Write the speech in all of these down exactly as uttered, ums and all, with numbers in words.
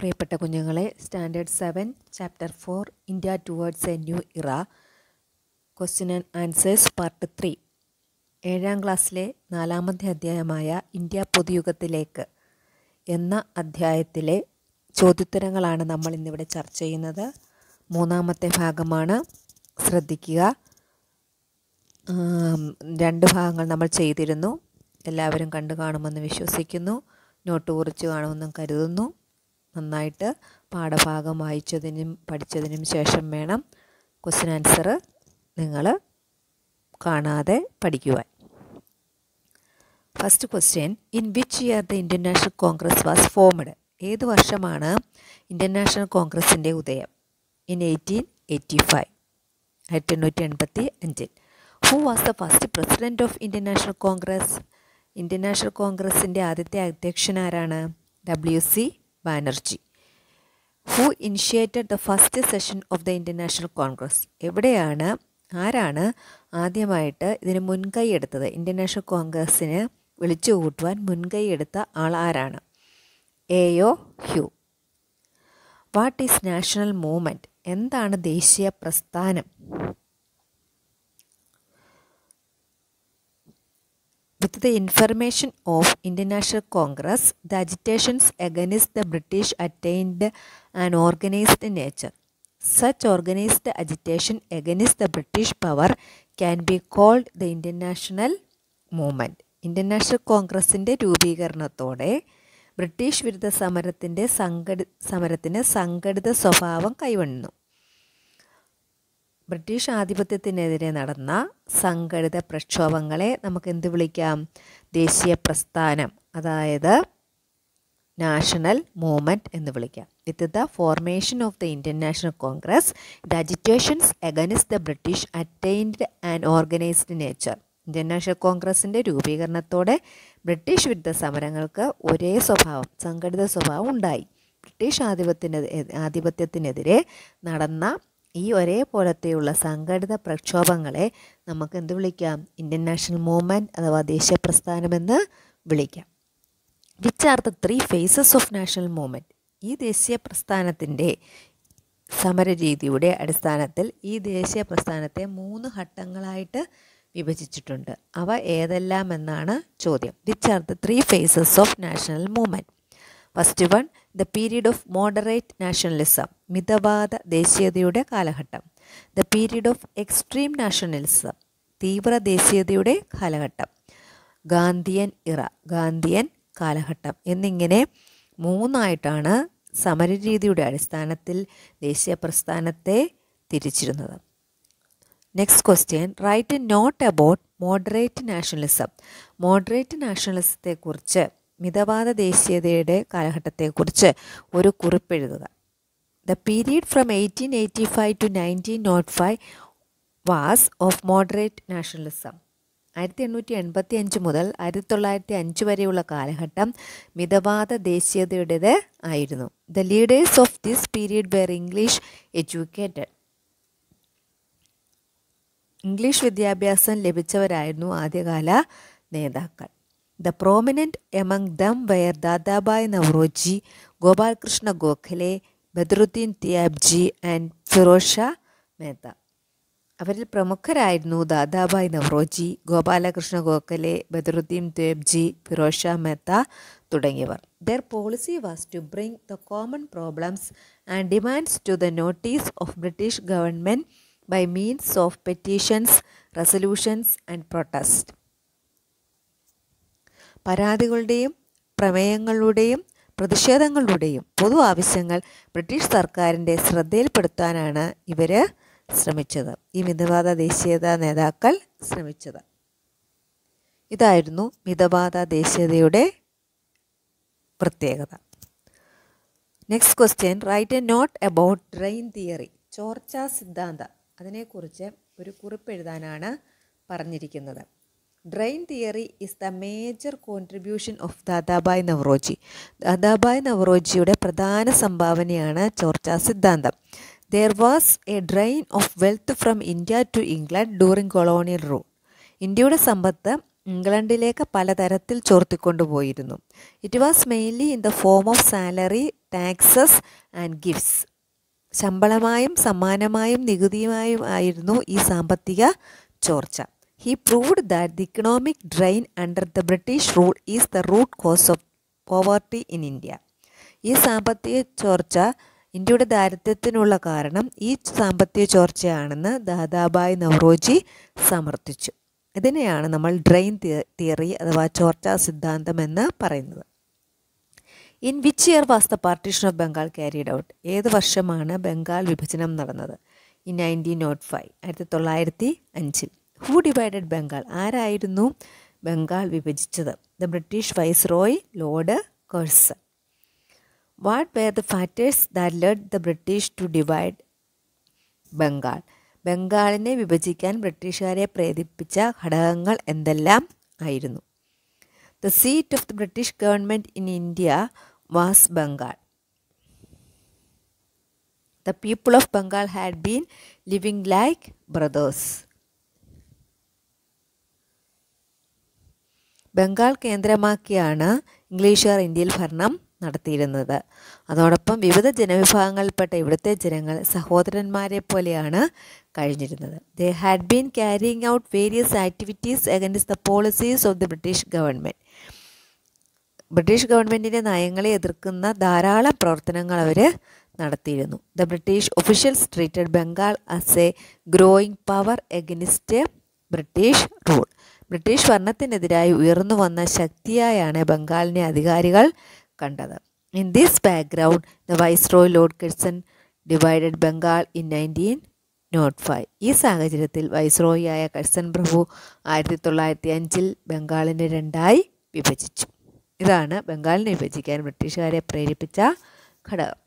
പ്രിയപ്പെട്ട കുഞ്ഞുങ്ങളെ, standard seven chapter four India towards a new era question and answers part three ഏഴാം ക്ലാസ്സിലെ നാലാമത്തെ അധ്യായമായ ഇന്ത്യ പൊതുയുഗത്തിലേക്ക് എന്ന അധ്യായത്തിലെ ചോദ്യോത്തരങ്ങളാണ് നമ്മൾ ഇന്നിവിടെ ചർച്ച ചെയ്യുന്നത്. മൂന്നാമത്തെ ഭാഗമാണ്, ശ്രദ്ധിക്കുക. രണ്ട് ഭാഗങ്ങൾ നമ്മൾ ചെയ്തിരുന്നു. എല്ലാവരും കണ്ടു കാണുമെന്ന് വിശ്വസിക്കുന്നു. നോട്ട് കുറിച്ച് കാണുമെന്നും കരുതുന്നു. നന്നായിട്ട് പാഠഭാഗം വായിച്ചതിനും പഠിച്ചതിനും ശേഷം വേണം ക്വസ്റ്റ്യൻ ആൻസർ നിങ്ങൾ കാണാതെ പഠിക്കുവാൻ. First question, in which year the Indian National Congress was formed? ഏത് വർഷമാണ് ഇന്ത്യൻ നാഷണൽ കോൺഗ്രസിൻ്റെ ഉദയം? ഇൻ എയ്റ്റീൻ എയ്റ്റി ഫൈവ് ആയിരത്തി എണ്ണൂറ്റി എൺപത്തി അഞ്ചിൽ. Who was the first president of Indian National Congress? Indian National കോൺഗ്രസിൻ്റെ ആദ്യത്തെ അധ്യക്ഷൻ ആരാണ്? W C Banerjee. Who initiated the first session of the Indian National Congress? എവിടെയാണ്, ആരാണ് ആദ്യമായിട്ട് ഇതിന് മുൻകൈ എടുത്തത്? ഇന്ത്യൻ നാഷണൽ കോൺഗ്രസ്സിന് വിളിച്ചു കൂട്ടുവാൻ മുൻകൈ എടുത്ത ആൾ ആരാണ്? A O Hume. What is national movement? എന്താണ് ദേശീയ പ്രസ്ഥാനം? With the information of Indian National Congress, the agitations against the British attained an organized nature. Such organized agitation against the British power can be called the Indian National Movement. Indian National കോൺഗ്രസിൻ്റെ രൂപീകരണത്തോടെ British വിരുദ്ധ സമരത്തിൻ്റെ സംഘടി സമരത്തിന് സംഘടിത സ്വഭാവം കൈവന്നു. British ആധിപത്യത്തിനെതിരെ നടന്ന സംഘടിത പ്രക്ഷോഭങ്ങളെ നമുക്ക് എന്ത് വിളിക്കാം? ദേശീയ പ്രസ്ഥാനം, അതായത് നാഷണൽ മൂവ്മെൻറ്റ് എന്ന് വിളിക്കാം. With the formation of the Indian National Congress, the agitations against the British attained an organised nature. Indian National കോൺഗ്രസിൻ്റെ രൂപീകരണത്തോടെ ബ്രിട്ടീഷ് വിരുദ്ധ സമരങ്ങൾക്ക് ഒരേ സ്വഭാവം, സംഘടിത സ്വഭാവം ഉണ്ടായി. ബ്രിട്ടീഷ് ആധിപത്യത്തിന് ആധിപത്യത്തിനെതിരെ നടന്ന ഈ ഒരേപോലത്തെയുള്ള സംഘടിത പ്രക്ഷോഭങ്ങളെ നമുക്ക് എന്ത് വിളിക്കാം? ഇന്ത്യൻ നാഷണൽ മൂവ്മെൻറ്റ് അഥവാ ദേശീയ പ്രസ്ഥാനമെന്ന് വിളിക്കാം. Which are the three phases of national movement? ഈ ദേശീയ പ്രസ്ഥാനത്തിൻ്റെ സമരരീതിയുടെ അടിസ്ഥാനത്തിൽ ഈ ദേശീയ പ്രസ്ഥാനത്തെ മൂന്ന് ഘട്ടങ്ങളായിട്ട് വിഭജിച്ചിട്ടുണ്ട്. അവ ഏതെല്ലാം എന്നാണ് ചോദ്യം. Which are the three phases of national movement? First one, the period of moderate nationalism, മിതവാദ ദേശീയതയുടെ കാലഘട്ടം. The period of extreme nationalism, തീവ്ര ദേശീയതയുടെ കാലഘട്ടം. ഗാന്ധിയൻ ഇറ, ഗാന്ധിയൻ കാലഘട്ടം എന്നിങ്ങനെ മൂന്നായിട്ടാണ് സമരരീതിയുടെ അടിസ്ഥാനത്തിൽ ദേശീയ പ്രസ്ഥാനത്തെ തിരിച്ചിരുന്നത്. Next question, write a note about moderate nationalism. Moderate നാഷണലിസത്തെക്കുറിച്ച്, മിതവാദ ദേശീയതയുടെ കാലഘട്ടത്തെക്കുറിച്ച് ഒരു കുറിപ്പെഴുതുക. The period from eighteen eighty five to nineteen nought five was of moderate nationalism. ആയിരത്തി എണ്ണൂറ്റി എൺപത്തി അഞ്ച് മുതൽ ആയിരത്തി തൊള്ളായിരത്തി അഞ്ച് വരെയുള്ള കാലഘട്ടം മിതവാദ ദേശീയതയുടേത് ആയിരുന്നു. The leaders of this period were English educated. English വിദ്യാഭ്യാസം ലഭിച്ചവരായിരുന്നു ആദ്യകാല നേതാക്കൾ. The prominent among them were Dadabhai Naoroji, Gopal Krishna Gokhale, Badruddin Tyabji and Firoz Shah Mehta. അവരിൽ പ്രമുഖരായിരുന്നു ദാദാഭായ് നവറോജി, ഗോപാലകൃഷ്ണ ഗോഖലെ, ബദറുദ്ദീൻ ത്വേബ്ജി, ഫിറോസ് ഷാ മെഹ്ത്ത തുടങ്ങിയവർ. Their policy was to bring the common problems and demands to the notice of British government by means of petitions, resolutions and protest. പരാതികളുടെയും പ്രമേയങ്ങളുടെയും പ്രതിഷേധങ്ങളുടെയും പൊതു ആവശ്യങ്ങൾ British സർക്കാരിൻ്റെ ശ്രദ്ധയിൽപ്പെടുത്താനാണ് ഇവർ ശ്രമിച്ചത്, ഈ മിതവാദ ദേശീയത നേതാക്കൾ ശ്രമിച്ചത്. ഇതായിരുന്നു മിതവാദ ദേശീയതയുടെ പ്രത്യേകത. Next question, write a note about drain theory. ചോർച്ചാ സിദ്ധാന്തം, അതിനെക്കുറിച്ച് ഒരു കുറിപ്പെഴുതാനാണ് പറഞ്ഞിരിക്കുന്നത്. Drain theory is the major contribution of Dadabhai Naoroji. Dadabhai നവറോജിയുടെ പ്രധാന സംഭാവനയാണ് ചോർച്ചാ സിദ്ധാന്തം. There was a drain of wealth from India to England during colonial rule. ഇന്ത്യയുടെ സമ്പത്ത് ഇംഗ്ലണ്ടിലേക്ക് പലതരത്തിൽ ചോർത്തിക്കൊണ്ടുപോയിരുന്നു. It was mainly in the form of salary, taxes and gifts. ശമ്പളമായും സമ്മാനമായും നികുതിയുമായും ആയിരുന്നു ഈ സാമ്പത്തിക ചോർച്ച. He proved that the economic drain under the British rule is the root cause of poverty in India. ഈ സാമ്പത്തിക ചോർച്ച ഇന്ത്യയുടെ ദാരിദ്ര്യത്തിനുള്ള കാരണം ഈ സാമ്പത്തിക ചോർച്ചയാണെന്ന് ദാദാഭായ് നവറോജി സമർത്ഥിച്ചു. ഇതിനെയാണ് നമ്മൾ ഡ്രെയിൻ തിയറി അഥവാ ചോർച്ചാ സിദ്ധാന്തം എന്ന് പറയുന്നത്. In which year was the partition of Bengal carried out? ഏത് വർഷമാണ് ബംഗാൾ വിഭജനം നടന്നത്? ഇൻ നയൻറ്റീൻ നോട്ട് ഫൈവ് ആയിരത്തി തൊള്ളായിരത്തി അഞ്ചിൽ. Who divided Bengal? ആരായിരുന്നു ബംഗാൾ വിഭജിച്ചത്? The British viceroy Lord Curzon. What were the factors that led the British to divide Bengal? ബംഗാളിനെ വിഭജിക്കാൻ ബ്രിട്ടീഷുകാരെ പ്രേരിപ്പിച്ച ഘടകങ്ങൾ എന്തെല്ലാം ആയിരുന്നു? The seat of the British government in India was Bengal. The people of Bengal had been living like brothers. Bengal കേന്ദ്രമാക്കിയാണ് ഇംഗ്ലീഷുകാർ ഇന്ത്യയിൽ ഭരണം നടത്തിയിരുന്നത്. അതോടൊപ്പം വിവിധ ജനവിഭാഗങ്ങളിൽപ്പെട്ട ഇവിടുത്തെ ജനങ്ങൾ സഹോദരന്മാരെ പോലെയാണ് കഴിഞ്ഞിരുന്നത്. They had been carrying out various activities against the policies of the British government. British ഗവൺമെൻറ്റിൻ്റെ നയങ്ങളെ എതിർക്കുന്ന ധാരാളം പ്രവർത്തനങ്ങൾ അവർ നടത്തിയിരുന്നു. The British officials treated Bengal as a growing power against British rule. ബ്രിട്ടീഷ് ഭരണത്തിനെതിരായി ഉയർന്നു വന്ന ശക്തിയായാണ് ബംഗാളിനെ അധികാരികൾ കണ്ടത്. In this background the viceroy Lord Curzon divided Bengal in nineteen nought five. ഈ സാഹചര്യത്തിൽ വൈസ്രോയിയായ കഴ്സൺ പ്രഭു ആയിരത്തി തൊള്ളായിരത്തി അഞ്ചിൽ ബംഗാളിനെ രണ്ടായി വിഭജിച്ചു. ഇതാണ് ബംഗാളിനെ വിഭജിക്കാൻ ബ്രിട്ടീഷുകാരെ പ്രേരിപ്പിച്ച ഘടകം.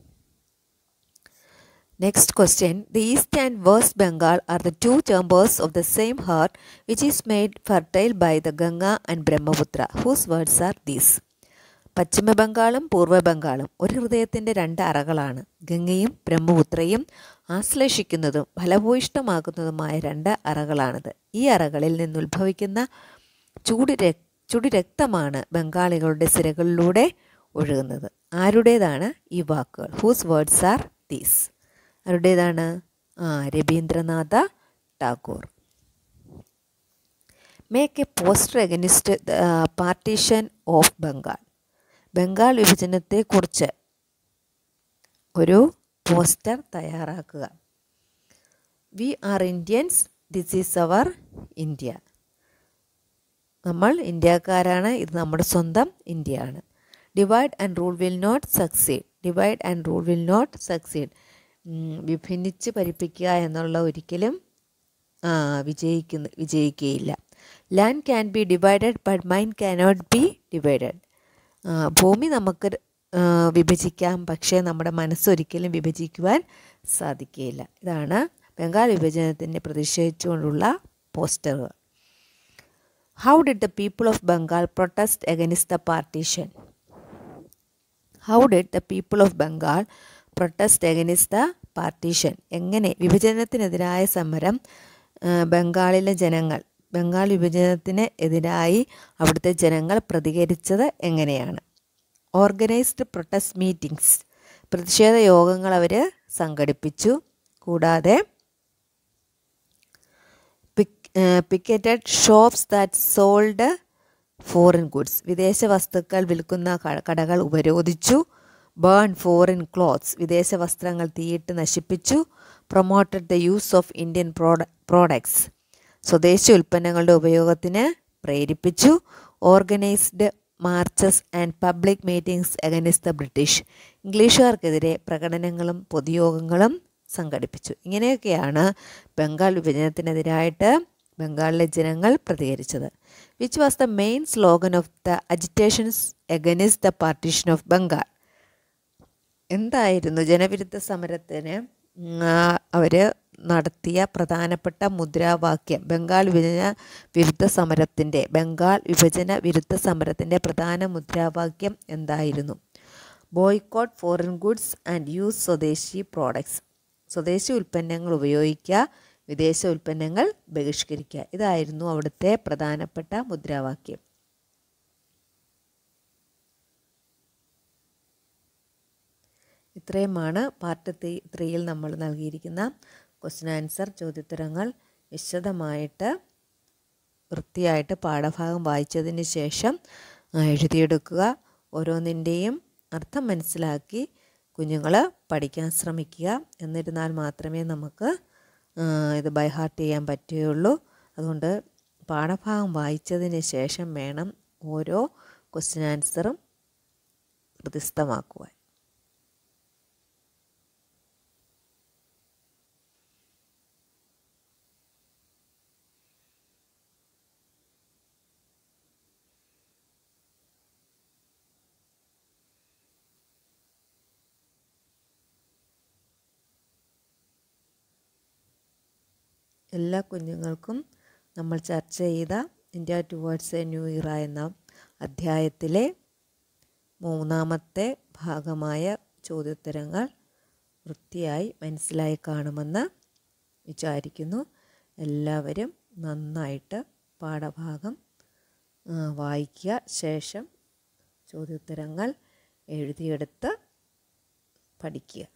Next question. The east and west Bengal are the two chambers of the same heart which is made fertile by the Ganga and Brahmaputra. Whose words are these? പശ്ചിമ ബംഗാളും പൂർവ്വ ബംഗാളും ഒരു ഹൃദയത്തിൻ്റെ രണ്ട് അറകളാണ്. ഗംഗയും ബ്രഹ്മപുത്രയും ആശ്ലേഷിക്കുന്നതും ഫലഭൂയിഷ്ടമാക്കുന്നതുമായ രണ്ട് അറകളാണിത്. ഈ അറകളിൽ നിന്നുത്ഭവിക്കുന്ന ചൂട് ര ചുടി രക്തമാണ് ബംഗാളികളുടെ സിരകളിലൂടെ ഒഴുകുന്നത്. ആരുടേതാണ് ഈ വാക്കുകൾ? Whose words are these? ആരുടേതാണ്? ആ Rabindranath Tagore. Make a poster against partition of Bengal. Bengal വിഭജനത്തെക്കുറിച്ച് ഒരു പോസ്റ്റർ തയ്യാറാക്കുക. We are Indians, this is our India. നമ്മൾ ഇന്ത്യക്കാരാണ്, ഇത് നമ്മുടെ സ്വന്തം ഇന്ത്യയാണ്. Divide and rule will not succeed. Divide and rule will not succeed. വിഭിന്നിച്ച് ഭരിപ്പിക്കുക എന്നുള്ള ഒരിക്കലും വിജയിക്കുന്ന വിജയിക്കുകയില്ല. Land can be divided but mind cannot be divided. ഭൂമി നമുക്ക് വിഭജിക്കാം, പക്ഷേ നമ്മുടെ മനസ്സൊരിക്കലും വിഭജിക്കുവാൻ സാധിക്കുകയില്ല. ഇതാണ് ബംഗാൾ വിഭജനത്തിനെ പ്രതിഷേധിച്ചുകൊണ്ടുള്ള പോസ്റ്ററുകൾ. How did the people of Bengal protest against the partition? How did the people of Bengal protest against the partition? എങ്ങനെ വിഭജനത്തിനെതിരായ സമരം ബംഗാളിലെ ജനങ്ങൾ ബംഗാൾ വിഭജനത്തിന് എതിരായി അവിടുത്തെ ജനങ്ങൾ പ്രതികരിച്ചത് എങ്ങനെയാണ്? Organised protest meetings. പ്രതിഷേധ യോഗങ്ങൾ അവർ സംഘടിപ്പിച്ചു. കൂടാതെ picketed shops that sold foreign goods. വിദേശ വസ്തുക്കൾ വിൽക്കുന്ന കടകൾ ഉപരോധിച്ചു. Burn foreign clothes. വിദേശ വസ്ത്രങ്ങൾ തീയിട്ട് നശിപ്പിച്ചു. Promoted the use of Indian prod products. സ്വദേശി ഉൽപ്പന്നങ്ങളുടെ ഉപയോഗത്തിന് പ്രേരിപ്പിച്ചു. Organised marches and public meetings against the British. ഇംഗ്ലീഷുകാർക്കെതിരെ പ്രകടനങ്ങളും പൊതുയോഗങ്ങളും സംഘടിപ്പിച്ചു. ഇങ്ങനെയൊക്കെയാണ് ബംഗാൾ വിഭജനത്തിനെതിരായിട്ട് ബംഗാളിലെ ജനങ്ങൾ പ്രതികരിച്ചത്. Which was the main slogan of the agitations against the partition of Bengal? എന്തായിരുന്നു ജനവിരുദ്ധ സമരത്തിന് അവർ നടത്തിയ പ്രധാനപ്പെട്ട മുദ്രാവാക്യം? ബംഗാൾ വിഭജന വിരുദ്ധ സമരത്തിൻ്റെ ബംഗാൾ വിഭജന വിരുദ്ധ സമരത്തിൻ്റെ പ്രധാന മുദ്രാവാക്യം എന്തായിരുന്നു? Boycott foreign goods and use swadeshi products. സ്വദേശി ഉൽപ്പന്നങ്ങൾ ഉപയോഗിക്കുക, വിദേശ ഉൽപ്പന്നങ്ങൾ ബഹിഷ്കരിക്കുക. ഇതായിരുന്നു അവിടുത്തെ പ്രധാനപ്പെട്ട മുദ്രാവാക്യം. ഇത്രയുമാണ് പാർട്ട് ത്രീ ത്രീയിൽ നമ്മൾ നൽകിയിരിക്കുന്ന ക്വസ്റ്റ്യൻ ആൻസർ ചോദ്യോത്തരങ്ങൾ. വിശദമായിട്ട് വൃത്തിയായിട്ട് പാഠഭാഗം വായിച്ചതിന് ശേഷം എഴുതിയെടുക്കുക. ഓരോന്നിൻ്റെയും അർത്ഥം മനസ്സിലാക്കി കുഞ്ഞുങ്ങൾ പഠിക്കാൻ ശ്രമിക്കുക. എന്നിരുന്നാൽ മാത്രമേ നമുക്ക് ഇത് ബൈ ഹാർട്ട് ചെയ്യാൻ പറ്റുകയുള്ളൂ. അതുകൊണ്ട് പാഠഭാഗം വായിച്ചതിന് ശേഷം വേണം ഓരോ ക്വസ്റ്റ്യൻ ആൻസറും ഹൃദിസ്ഥമാക്കുവാൻ. എല്ലാ കുഞ്ഞുങ്ങൾക്കും നമ്മൾ ചർച്ച ചെയ്ത ഇന്ത്യ ടുവേർഡ്സ് എ ന്യൂ ഇറ എന്ന അധ്യായത്തിലെ മൂന്നാമത്തെ ഭാഗമായ ചോദ്യോത്തരങ്ങൾ വൃത്തിയായി മനസ്സിലായി കാണുമെന്ന് വിചാരിക്കുന്നു. എല്ലാവരും നന്നായിട്ട് പാഠഭാഗം വായിക്കുക. ശേഷം ചോദ്യോത്തരങ്ങൾ എഴുതിയെടുത്ത് പഠിക്കുക.